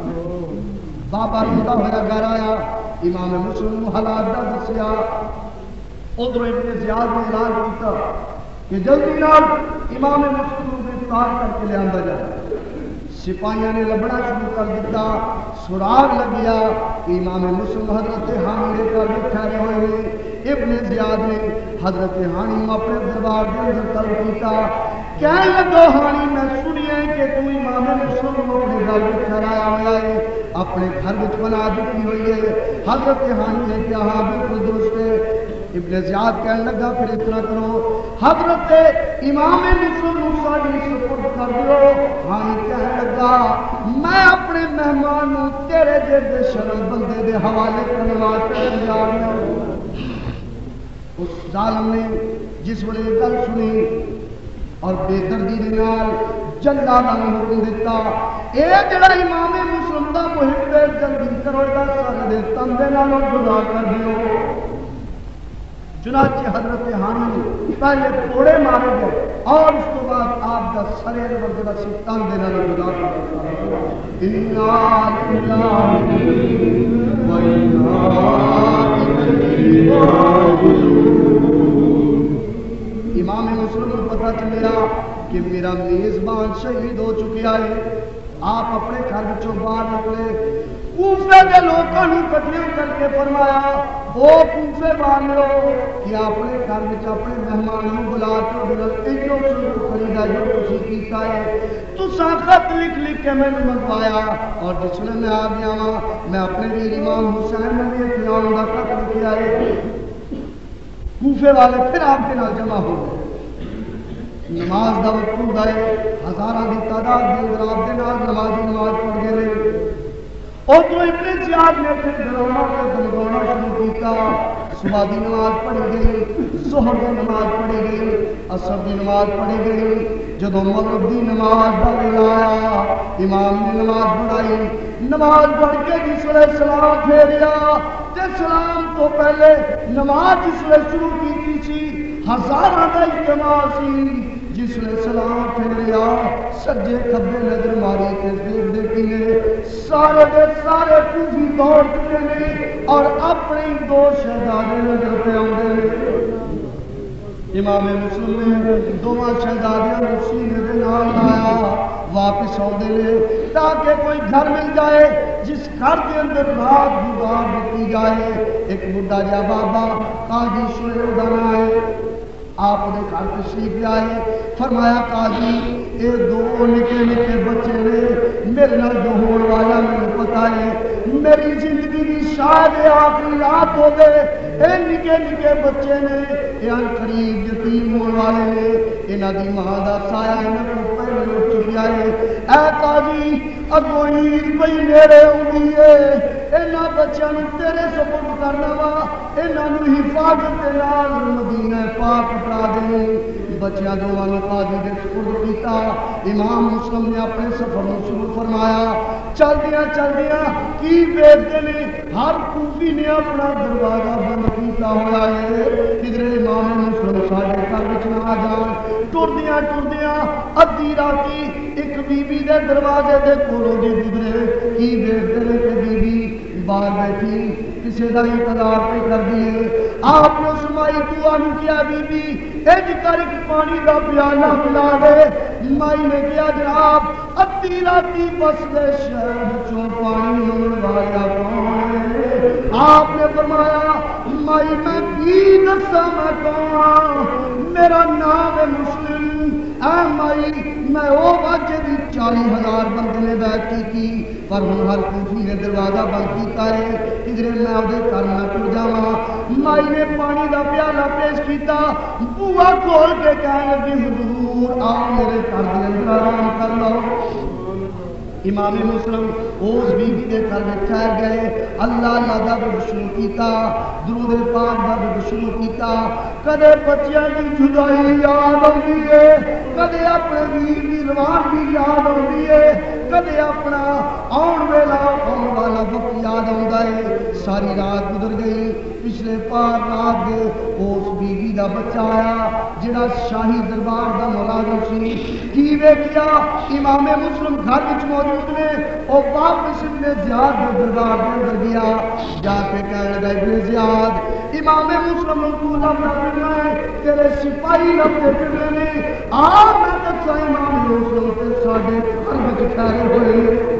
بابا روندا ہویا گھر آیا، امام مسلم نوں حالات دا دسیا، ادھر ابن زیاد نے اعلان کیتا کہ جلدی نال امام مسلم کو گرفتار کر کے لے آندا جائے۔ سپاہیاں نے لبنا شروع کر دیتا، سراغ لگیا کہ امام مسلم حضرت ہانی کے گھر میں ٹھہرے ہوئے ہیں۔ ابن زیاد نے حضرت ہانی اپنے دربار کے اندر طلب کیتا، کہنے لگا ہانی میں سنیا کہ تو امام مسلم اپنے گھر میں ٹھہرایا ہوا ہے، اپنے گھر میں بنا دیتی ہوئی ہے۔ حضرت ہانی نے کہا ہاں بالکل درست ہے۔ ابن زیاد کہنے لگا پھر اتنا کرو، حضرت امام مسلم ساری سپرد کر دو۔ ہانی کہنے لگا میں اپنے مہمانوں تیرے جیسے شرم بندے دے حوالے کرنے واسطے جا رہا ہوں۔ اس ظالم نے جس ویلے گل سنی اور بے دردی دے نال جلداں حکم دیتا، اے جڑا امام مسلم دا محب ہے جلدی کرو دا سر دے تندے نالوں جدا کر دیو۔ چنانچہ حضرت ہانی پہلے کوڑے مارے گئے اور اس کے بعد آپ کا سرے وغیرہ سے تندے نالوں جدا کر دیا۔ امام مسلم کو پتہ چلیا کہ میرا میزبان شہید ہو چکا ہے، آپ اپنے گھر وچوں باہر نکلے، کوفے کے لوگوں نے کٹھے کر کے فرمایا او کوفے والو کہ اپنے گھر وچ اپنے مہمانوں بلا کے ایو شروع کریدا جو تسی کیتا ہے، تساں خط لکھ لکھ کے میں منگوایا اور جس نے میں آ گیا ہاں میں اپنے ویر امام حسین نے احترام کا خط لکھا ہے۔ کوفے والے پھر آپ کے نال جمع ہو گئے، نماز دا وقت ہو گئے، ہزاراں دی تعداد دے اندر آپ دے نال نمازی نماز پڑھ گئے۔ اور تو ابن زیاد نے پھر ڈراؤنا کے دمگانا شروع کیتا، صبح دی نماز پڑھی گئی، ظہر دی نماز پڑھی گئی، عصر دی نماز پڑھی گئی، جدو مغرب دی نماز دا ویلا آیا امام نے نماز پڑھائی، نماز پڑھ کے جس نے سلام پھیریا تے سلام تو پہلے نماز جس نے شروع کی سی ہزاراں دا اجتماع سی، جس نے سلام پھیریا سجے کھبے نظر ماری کے دیکھتی نے سارے دے سارے کوفی دوڑ چکے نے اور اپنے دو شہزادے نظر پہ آتے ہیں۔ امام مسلم نے دونوں شہزادیاں سینے دے نال لایا، واپس آتے ہیں تاکہ کوئی گھر مل جائے جس گھر کے اندر رات گزار دیتی جائے۔ ایک بڈھا جا بابا قاضی شعیب دا نام ہے، آپ نے گھر تشریف لائے، فرمایا قاضی یہ دو نکے نکے بچے نے میرے نال جو ہون والا مجھے پتا ہے، میری زندگی کی شاید آخری رات ہو گئے، اے نکے نکے بچے نے یہ قریب یتیم ہون والے نے، انہاں دی ماں دا سایہ انہاں کو ویلے اٹھ چکیا ہے۔ اے قاضی اگوں عید پئی نیڑے آؤندی ہے، انہاں بچیاں نوں تیرے سپرد کرنا وا، انہاں نوں حفاظت دے نال مدینہ پاک پٹھا دے۔ بچیاں دونوں نوں قاضی دے سپرد کیتا۔ امام مسلم نے اپنے سفر نوں شروع فرمایا۔ چلدیاں چلدیاں کی ویکھدے نے ہر کوفی نے اپنا دروازہ بند کیتا ہوا ہے، کدھر امام مسلم ساڈے گھر وچ نہ آ جان۔ ٹردیاں ٹردیاں ادھی راتی ایک بی بی دے دروازے دے کولوں دی گزرے، کی ویکھدے نے کہ بی بی باہر بیٹھی کسی کا انتظار پہ کر دیے۔ آپ نے اس مائی دعا نو کیا بی بی اج کر ایک پانی کا پیالہ پلا دے۔ مائی نے کیا جناب ادھی راتی بس دے شہر چوں پانی منگن والا کون ہے؟ آپ نے فرمایا مائی میں کی دساں میں کون، میرا نام ہے مسلم۔ اے مائی میں وہ واجے دی 40,000 بندے نے بیعت کی پر ہوں ہر کوفی نے دروازہ بند کیتا ہے، کدھر میں اودے گھر نہ ٹر جاواں۔ مائی نے پانی دا پیالہ پیش کیتا، بوا کھول کے کہنے لگی حضور آپ میرے گھر دے اندر آرام کر لو۔ امام مسلم اس بیوی کے گھر میں ٹھہر گئے، اللہ اللہ دا درود شروع کیتا، درود پاک دا درود شروع کیتا۔ کدے بچیاں دی جدائی یاد آتی ہے، کدے اپنے ویر دی روانگی یاد آتی ہے، کدے اپنا آن والا وقت یاد آتا ہے۔ ساری رات گزر گئی، پچھلے پار رات دے اس بیوی دا بچہ آیا جڑا شاہی دربار دا ملازم سی۔ کی ویکھیا امام مسلم گھر وچ موجود نے، او واپس ابن زیاد دے دربار دے اندر گیا، جا کے کہنے لگا ابن زیاد امام مسلم کو لبنا پھرنا ہے، تیرے سپاہی لبتے پھرنے نے، آ میں دسا امام مسلم تے ساڈے گھر وچ ٹھہرے ہوئے۔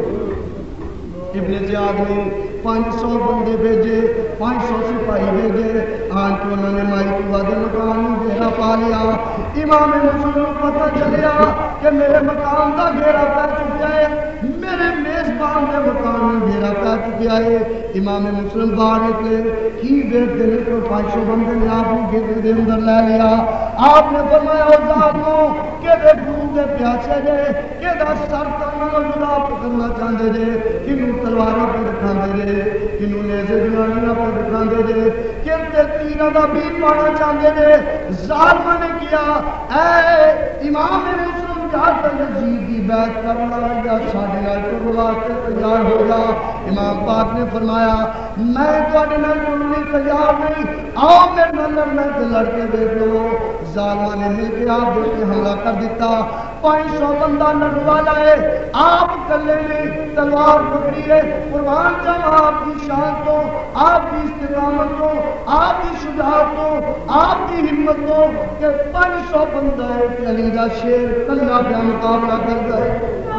ابن زیاد نے 500 بندے بھیجے، 500 سپاہی بھیجے، آن کے انہوں نے مائی بوا دے مکان میں گھیرا پا لیا۔ امام مسلم کو پتہ چلیا کہ میرے مکان کا گھیرا پا چکا ہے، میرے میزبان کے مکان میں گھیرا پا چکا ہے۔ امام مسلم باہر نکلے، کی ویٹ دینے کو 500 بندے نے آپ کو گھیرے دے اندر لے لیا۔ آپ نے فرمایا او ذاتوں کہ دے گرو دے پیاسے دے کہ دا سر تنگا جدا پکڑنا چاہتے دے، کنوں تلواروں پہ دکھاندے دے، کنوں نیزے جنانیاں پہ دکھاندے دے، کتے تیرہ دا بھی پانا چاہتے دے۔ ظالمہ نے کیا اے امام مسلم جا کر یزید کی بیعت کرنا یا ساڈے نال ٹرن واسطے تیار ہو جا۔ امام پاک نے فرمایا میں تواڈے نال ٹرنے تیار نہیں، آؤ میرے نال لڑنا تے لڑ کے دیکھ لو۔ ظالمہ نے مل کے آپ دے کے حملہ کر دیتا، 500 بندہ لڑنے والا ہے، آپ کلے نے تلوار پکڑی ہے۔ قربان جاواں آپ کی شان تو، آپ کی استقامت تو، آپ کی شجاعت تو، آپ کی ہمت تو کہ 500 بندہ ہے کہ علی دا شیر کلا پہ مقابلہ کر گئے۔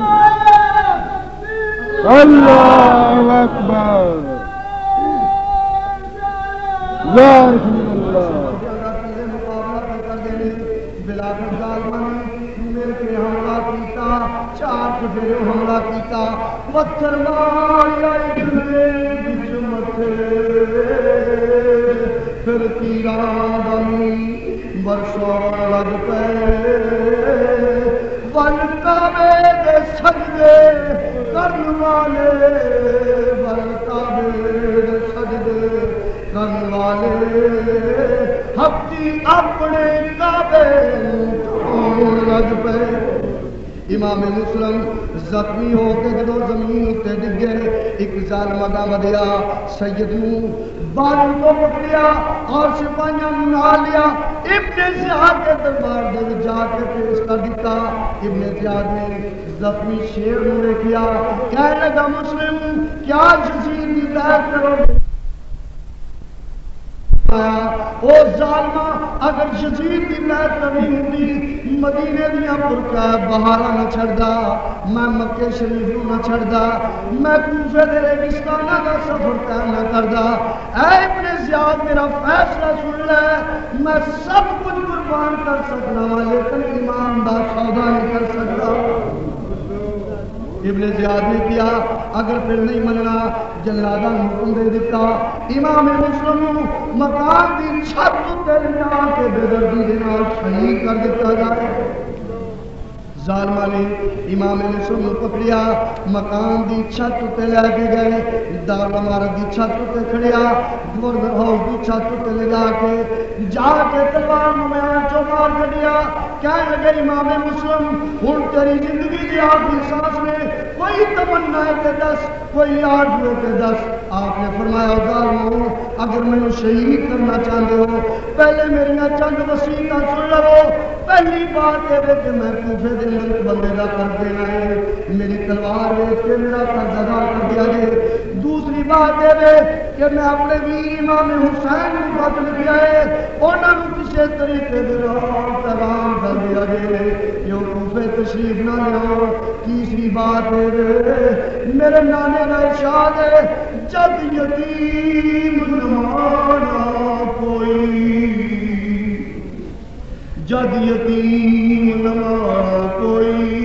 اللہ اکبر، لا الہ الا اللہ۔ بلاغت ظالمہ نے مل کے حملہ کیتا، 4 چفیرے حملہ کیتا، پتھر ماریا اجلے بچ متھے، پھر تیران دمی برسون لگ پے، ول کعبے دے سجدے کرن والے، ول کعبے دے سجدے کرن والے، ہفتی اپنے کعبے لگ پے۔ امام مسلم زخمی ہو کے جدو زمین اتنے ڈگے، ایک ظالمہ دا ودیا سید نو بال کو پکڑیا اور سپاہیاں نال لیا، ابن زیاد کے دربار دے جا کے پیش کر دیتا۔ ابن زیاد نے زخمی شیر نو دیکھیا، کہنے لگا مسلم کیا یزید کی بیعت کرو گے؟ او ظالمہ اگر یزید کی بیعت نہیں ہوتی مدینے دیاں پرکا بہارا نہ چھڑدا، میں مکے شریف نہ چھڑدا، میں کوفے دے ریگستاناں دا سفر طے نہ کردا۔ اے ابن زیاد میرا فیصلہ سن لے، میں سب کچھ قربان کر سکنا لیکن ایمان دا سودا نہیں کر سکتا۔ ابن زیاد نے کیا اگر پھر نہیں مننا جلادہ حکم دے دیتا امام مسلم مکان دی چھت تے لا کے بے دردی دے نال شہید کر دیتا جائے۔ ظالمہ نے امام مسلم کو پکڑیا، مکان دی چھت تے لے کے گئے، دار عمارت دی چھت تے کھڑیا، گورنر ہاؤس دی چھت تے لے جا کے تلوار میں چو مار کھڑیا، کہنے لگے امام مسلم ہن تیری زندگی دی آخری سانس میں کوئی تمنا ہے کہ دس، کوئی آرزو ہے کہ دس۔ آپ نے فرمایا ظالمو اگر میں شہید کرنا چاہتے ہو پہلے میری چند وصیتاں سن لو۔ پہلی بات یہ کہ میں کوفے دے اندر بندے کا کر دینا ہے، میری تلوار ویچ کے میرا قرض ادا کر دیا جائے۔ دوسری بات یہ کہ میں اپنے ویر امام حسین کو قتل کیا ہے، انہوں نے کسی طریقے سے پیغام کر دیا جائے جو کوفے تشریف نہ لے۔ تیسری بات میرے نانے کا ارشاد ہے جب یتیم نمانا کوئی، جد یتیم نمانا کوئی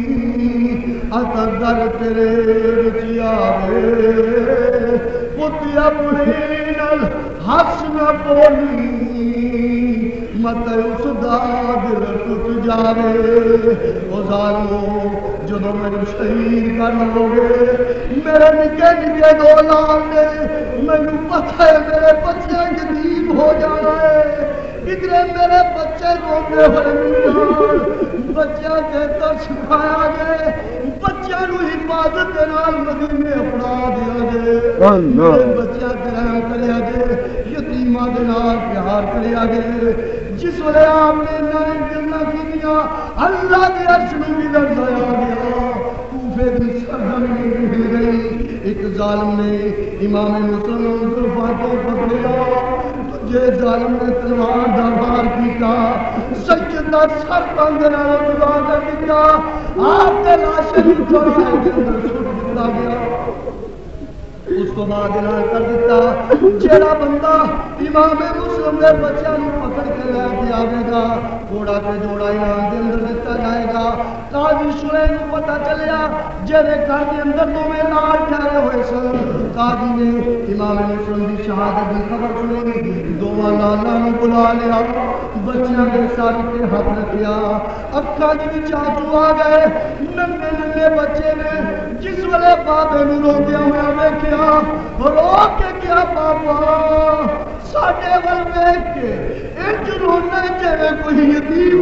اتر در تیرے بچی آوے، پتی اپنی نل ہس نہ بولی مت اس دا دل ٹوٹ جاوے۔ او ظالمو جدو میرے شہید کر لو گے میرے نکے نکے دو لال نے مینوں پتہ ہے میرے بچے یتیم ہو جانا ہے، ادھر میرے بچے روندے ہوئے نہیں، بچیاں کے ترس کھایا گئے، بچیاں نو حفاظت دے نال مدینے اپنا دیا گئے، بچیاں تے رحم کریا گئے، یتیماں دے نال پیار کریا گئے۔ جس ویلے آپ نے نائن گلنا کیتیاں اللہ دے عرش نوں بھی لرزایا گیا، کوفے دی سرزمین ہل گئی۔ ایک ظالم نے امام مسلم نوں زلفاں تو پکڑیا، جے ظالم نے تلوار دا وار کیتا، سجدہ دا سر بند نال جدا کر دتا، آپ دے لاشے نوں چوراہے دے اندر سٹ دتا گیا۔ اس کو بعد اعلان کر دیتا جیڑا بندہ امام مسلم دے بچیاں نوں پکڑ کے لے کے آوے گا تھوڑا تے جوڑا انعام دے اندر دتا جائے گا۔ قاضی شریح نوں پتہ چلیا جیڑے گھر دے اندر دوویں نال ٹھہرے ہوئے سن، قاضی نے امام مسلم دی شہادت دی خبر سنی، دوواں نالاں نوں بلا لیا، بچیاں دے سر تے ہاتھ رکھیا، اکھاں وچ آنسو آ گئے، ننھے ننھے بچے نے جس ویلے بابے نوں روندیاں ہوئے ویکھیا رو کے کیا بابا ساڈے ول ویکھ کے انج رونا جویں کوئی یتیم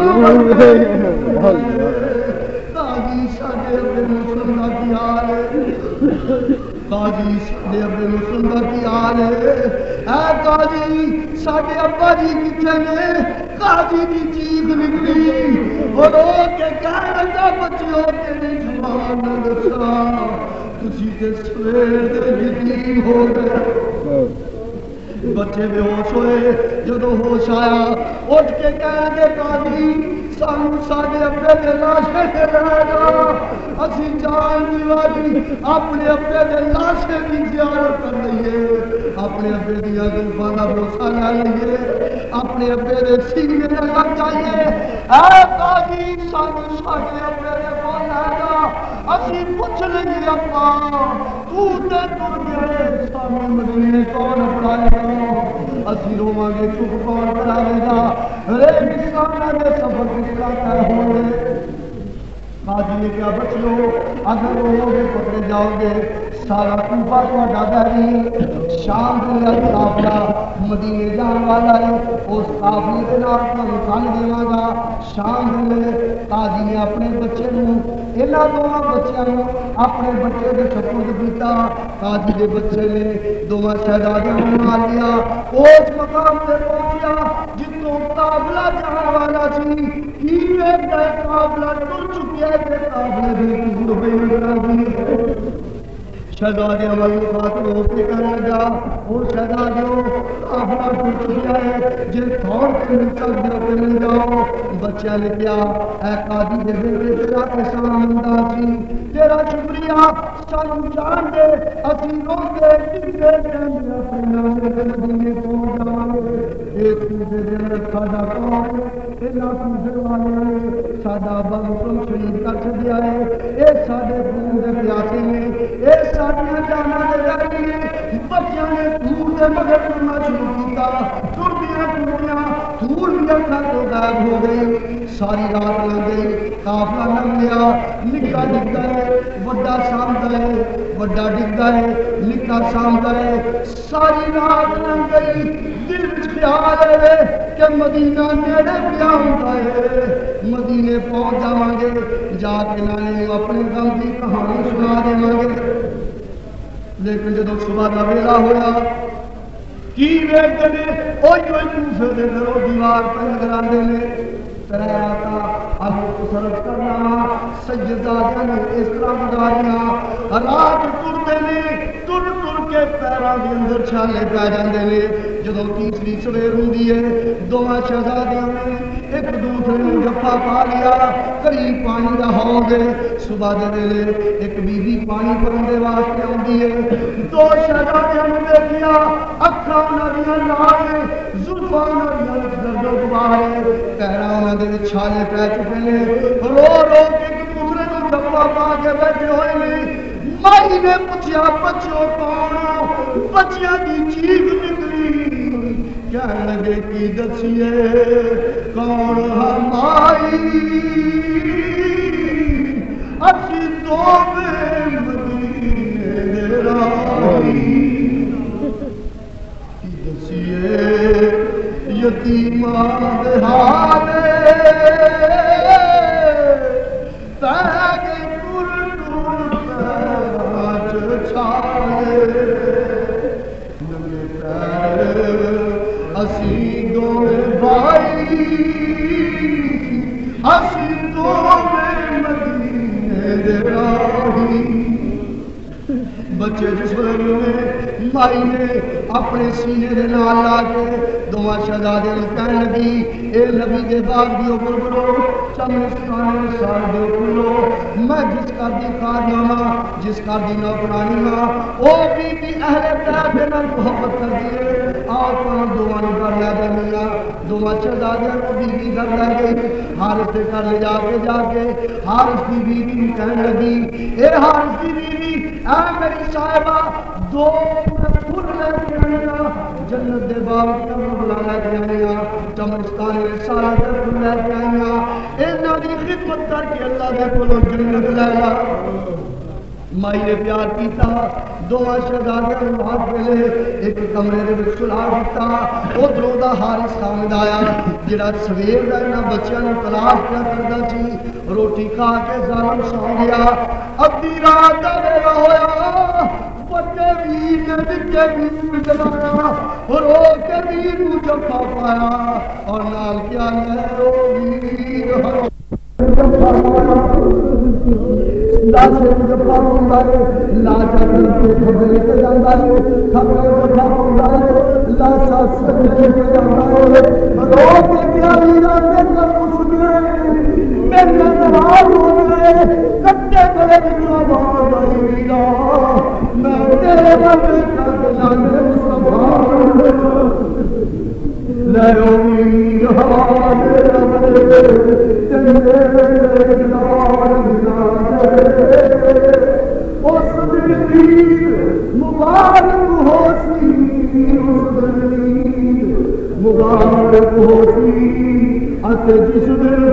قاضی ساڈے اپنے مسلم دا کی حال ہے، قاضی ساڈے اپنے مسلم دا کی حال ہے، اے قاضی ساڈے ابا جی کتنے نے؟ قاضی دی چیخ نکلی رو کے کہنے لگا بچیو تیری زبان نہ دسا تسی تے سویر دے یتیم ہو گئے۔ بچے بے ہوش ہوئے، جدو ہوش آیا اٹھ کے کہہ دے قاضی سانو ساڈے ابے دے لاشے تے لے جا، اسی جان دی والی اپنے ابے دے لاشے دی زیارت کر لئیے، اپنے ابے دیا زلفاں دا بوسہ لے لئیے، اپنے ابے دے سینے تے لگ جائیے۔ اے قاضی سانو ساڈے ابے دے کول لے جا، اسی پوچھ لئیے ابا تو تے تر گئے سانو مدینے کون پڑھائے گا، اسی روواں گے چپ کون کرائے گا، ریگستاناں دے سفر کس طرح طے ہوں گے۔ قاضی نے کیا بچو اگر رو گے پکڑے جاؤ گے، سارا کوفہ تہاڈا بحری شام دے قافلہ مدینے جان والا ہے، اس قافلے دے نال تانوں کل دیواں گا۔ شام دے قاضی نے اپنے بچے نوں انہاں دوواں بچیاں نوں اپنے بچے دے سپرد کیتا۔ قاضی دے بچے نے دوواں شہزادیاں نوں مار لیا، اس مقام تے پہنچیا جتوں قافلہ جان والا سی، ایک قافلہ ٹر چکیا ہے، قافلے دی دور بے نظر شہزادے عمل مخاطب ہو کے کہنے لگا اور شہزادیوں قافلہ ٹوٹ چکا ہے، جے تھوڑ کے نیچا گرا کے مل جاؤ۔ بچہ نے کیا اے قاضی دے بیٹے تیرا احسان مندہ سی، تیرا شکریہ سانو جان دے، اسی روندے ٹکے کہندے اپنے نانے دے مدینے پہنچ جاواں گے۔ ایک دوسرے دے اندر ساڈا قوم انہاں دوسرے والے ساڈا بغض شہید کر چھڈیا ہے، اے ساڈے خون دے پیاسے نے، اے ساڈیاں جاناں دے ڈر نے۔ بچیاں نے دور دے مگر ٹرنا شروع کیتا، ٹردیاں ٹردیاں موڑیاں تو غائب ہو گئی. ساری رات لنگ گئی, قافلہ لنگ گیا. نکا ڈگتا ہے وڈا سامتا ہے, وڈا ڈگتا ہے نکا سامتا ہے. ساری رات لنگ گئی. دل خیال ہے کہ مدینہ نیڑے پیا ہوتا ہے, مدینے پہنچ جاؤں گے, جا کے نانے اپنے غم کی کہانی سنا دیں گے. لیکن جب صبح کا ویلا ہوا کی ویکتے ہیں کوفے دے گھروں دیوار پہ نظر آتے ہیں. صرف کرنا سجدہ نے اس طرح گزاریاں رات ٹرتے ہیں, ٹر ٹر کے پیروں کے اندر چھالے پی جاتے ہیں. جب تیسری سویر ہوتی ہے دونوں شہزادیاں نے ایک دوسرے نے جفا پا لیا. قریب پانی کا حوض ہے. صبح کے ویلے ایک بیوی پانی بھرنے کے واسطے آتی ہے. دو شہزادیاں نے دیکھا اکھاں نریاں لال زلفاں نریاں درد و غبار پیراں دے چھالے پی چکے ہیں. رو رو کے ایک دوسرے کو جفا پا کے بیٹھے ہوئے ہیں. مائی نے پوچھا بچوں کون, بچیاں کی چیخ نکلی. کہنے لگے کی دسیے کون ہمائی, اسی تو میں مدینے دے راہی. کی دسیے یتیماں دے حالے تیگ ٹر ٹر چھالے ننگے پیر اسی دونوں بھائی, اسی دونوں مدینے دے راہی. بچے جس وقت مائی نے اپنے سینے دے نال لا کے دونوں شہزادے نوں کہن لگی اے نبی دے باغ دیو گلبرو چمستان سار دیو کھلو. میں جس کر دی کارنامہ جس کر دی نوکرانی ہاں او بی اہل بیت دے نال محبت کر دیے. آپ دونوں نے کر لیا دنیا دونوں شہزادیاں کو بیوی گھر لے گئی. حارث کے گھر لے جا کے حارث کی بیوی کہنے لگی اے حارث کی بیوی اے میری صاحبہ دو پھول لے کے آیا, جنت دے باغ بلا لے کے آیا, چمستان میں سارا پھول لے کے آیا. انہاں دی خدمت کر کے اللہ دے کولوں جنت لے آیا. مائی نے پیار کیتا. دونوں شہزادے نوں ہاتھ ملے ایک کمرے دے وچ سلا دتا. ادھروں دا حارث خامد آیا جڑا سویر دا انہاں بچیاں نوں تلاش کردا سی. روٹی کھا کے ظالم سو گیا. ادھی رات دا ویلا ہویا, بچے ویر نے وچے ویر جلایا اور او کے ویر نوں جفا پایا اور نال کیا ہے او ویر لاشے جفا ہوندا ہے. لاشا کے خبرے تے جاندا ہے, خبرے جفا ہوندا ہے. لاشا سجدے تے جاندا ہے. رو کے کیا ویرا تے کچھ میرے ناراض ہو گئے کٹے گلے وچوں آواز آئی ویرا میں تیرے نال کر جانے سبحان لے او ویر اس دن مبارک ہو سی, مبارک ہو سی جس دن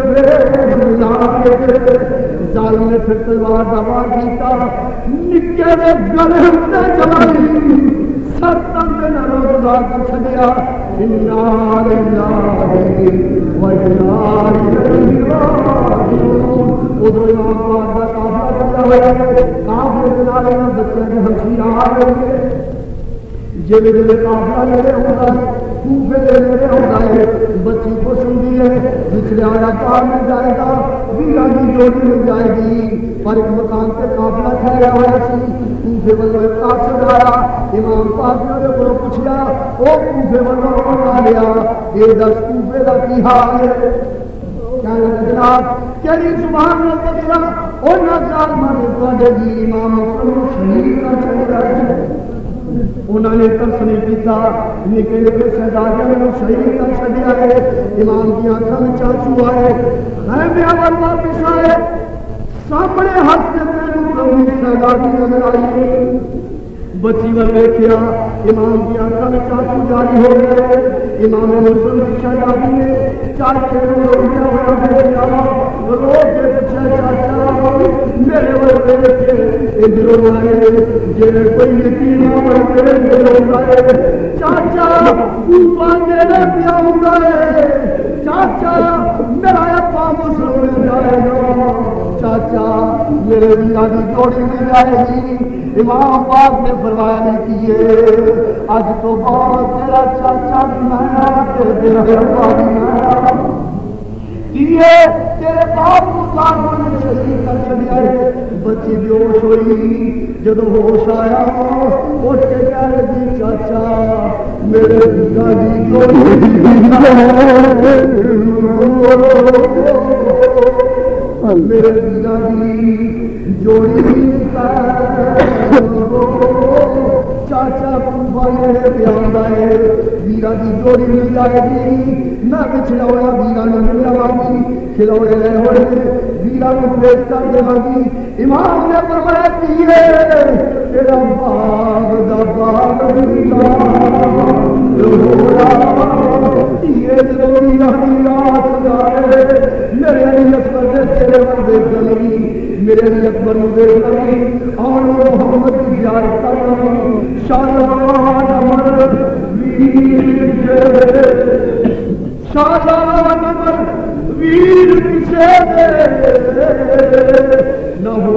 ظالم نے پھر تلوار کا وار کیتا. نکے نے گلے تے چلائی سر تندے نال روزہ کر چھڈیا. انا للہ و انا الیہ راجعون. ادھر امام پاک کا قافلہ چلا ہوا ہے. قافلے کے نال انہاں بچیاں دی ہمشیرہ آ رہی ہے. جیلے جیلے قافلہ نیڑے ہوتا ہے کوفے دے نیڑے ہوتا ہے بچی خوش ہوتی ہے. پچھلے والا پار مل جائے گا, ویرا کی جوڑی مل جائے گی. پر ایک مکان سے قافلہ ٹھہرا ہوا سی. کوفے والوں ایک قاصد آیا. امام پاک نے کو پوچھا او کوفے والوں بنا لیا یہ دس کوفے کا کی حال ہے. جناب کہڑی زبان نے پوچھا انہاں ظالماں نے تواڈے جی امام کو شہید کر چھڈیا. انہوں نے ترس نہیں کیتا. نکے نکے شہزادے نے شہید کر چھڈیا ہے. امام کی آنکھوں میں چاچو آئے خیمے اول واپس آئے. سامنے ہاتھ کے شہزادی نظر آئی. بچی والے کیا امام کی آنکھا میں چاچو جاری ہو گئے امام مسلم کی شہزادی نے چاچے کو روکیا ہوا بھیجا رو کے پوچھا چاچا میرے والے کے ادھر آئے جیسے کوئی یقین نہ کرے میرے آئے چاچا اوپر میرے پیا ہوگا چاچا میرا ابا مسلم مل جائے گا چاچا میرے میاں کی جوڑی مل جائے گی امام پاک نے فرمایا نہیں کیے آج تو بعد تیرا چاچا بھی میں تیرا ابا بھی میں تیرے باپ کو لاکھوں نے شہید کر چلے بچی بیہوش ہوئی جب ہوش آیا اٹھ کے کہہ رہی چاچا میرے پتا جی میرے پتا جی جوڑی چاچا پانے پیا ویرا کی جوڑی مل جائے گی میں پچھڑا ہوا ویرا نے ملا گی کھلونے رہے ہوئے ویرا کو پیش کر دے گی امام نے فرمایا کیے تیرا باغ دا باغ میرے اکبر تیرے بندے گلی میرے اکبر گلی اور محمد کی زیارت کرنا شادان امر شادان امر ویر پیچھے نہ ہو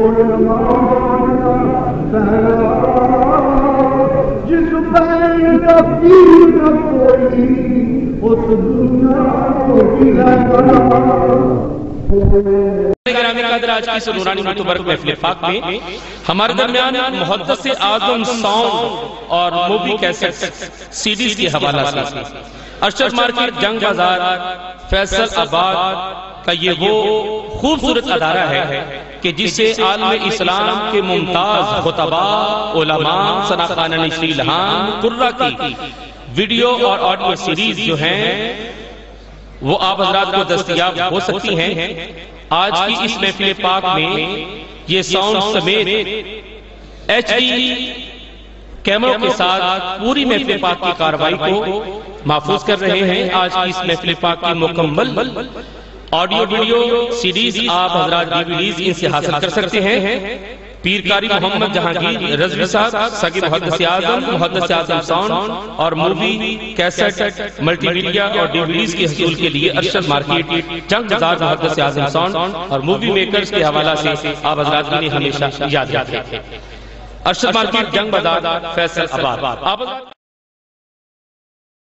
جس بین کا پیر نہ کوئی اس دنیا کو گرامی قدر آج کی سنورانی متبرک محفل پاک میں ہمارے درمیان محدث اعظم ساؤنڈ اور مووی کیسٹ سیڈیز کی حوالہ سے ارشد مارکیٹ جنگ بازار فیصل آباد کا یہ وہ خوبصورت ادارہ ہے کہ جسے عالم اسلام کے ممتاز خطباء علماء ثناخوان نشری لہان قرہ کی ویڈیو اور آڈیو سیریز جو ہیں وہ آپ حضرات کو دستیاب ہو سکتی ہیں آج کی اس محفل پاک میں یہ ساؤنڈ سمیت ایچ ڈی کیمروں کے ساتھ پوری محفل پاک کی کاروائی کو محفوظ کر رہے ہیں آج کی اس محفل پاک کی مکمل آڈیو ویڈیو سیریز آپ حضرات ڈیویڈیز ان سے حاصل کر سکتے ہیں پیرکاری محمد جہانگیر رضوی صاحب ساقی محدث اعظم ساؤنڈ اور مووی کیسٹ ملٹی میڈیا اور ڈیویڈیز کے حصول کے لیے ارشد مارکیٹ جنگ بازار محدث اعظم ساؤنڈ اور مووی میکرز کے حوالہ سے آپ حضرات نے ہمیشہ یاد رکھیں ارشد مارکیٹ جنگ بازار فیصل آباد